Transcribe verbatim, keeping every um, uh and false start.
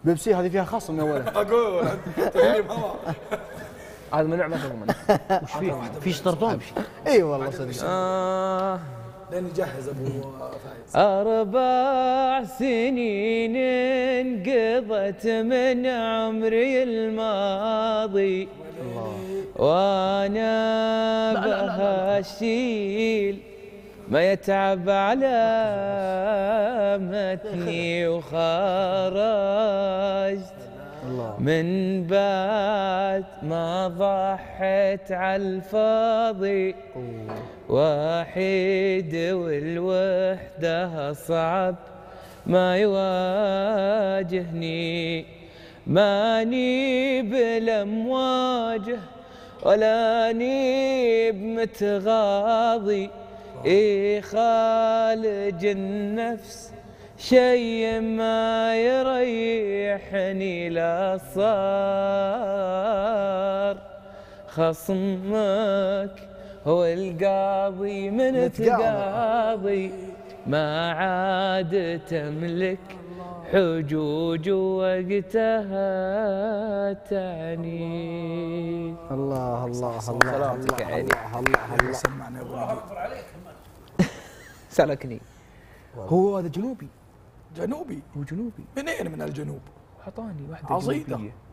بيبسي هذه فيها خصم يا ولد. اقول تغليب هوا. هذا ممنوع ما تضمن. وش فيه؟ في اشترطون. اي والله صدق. آه لين يجهز ابو فايز. أربع سنين انقضت من عمري الماضي وانا بهالشيل ما يتعب على متني وخرجت من بعد ما ضحيت على الفاضي وحيد والوحدة صعب ما يواجهني ماني بالأمواجه ولا ني بمتغاضي يخالج النفس شي ما يريحني لا صار خصمك هو القاضي من تقاضي ما عاد تملك حجوج وقتها تعني. الله الله الله سلامتك يا عيني. الله الله سمعنا يا ابو نجيب. سلكني. هو هذا جنوبي. جنوبي. هو جنوبي. منين من الجنوب؟ اعطاني واحده عصيدة. جنوبيه.